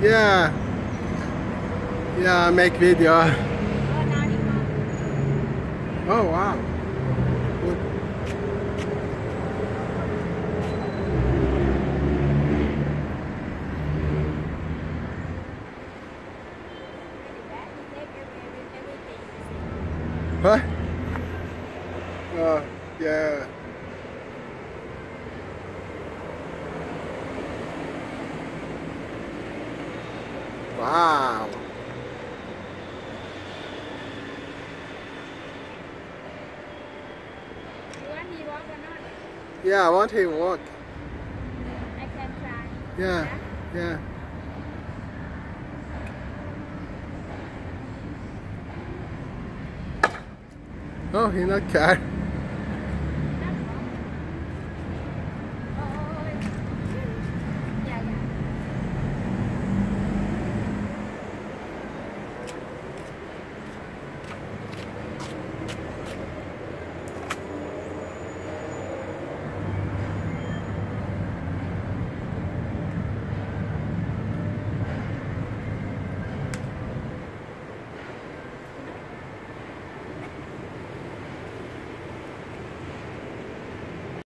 Yeah. Yeah, I make video. Oh, now he wants. Oh, wow. Good. What? Oh, yeah. Wow. You want he walk or not? Yeah, I want him to walk. I can try. Yeah, yeah. Oh, he not care.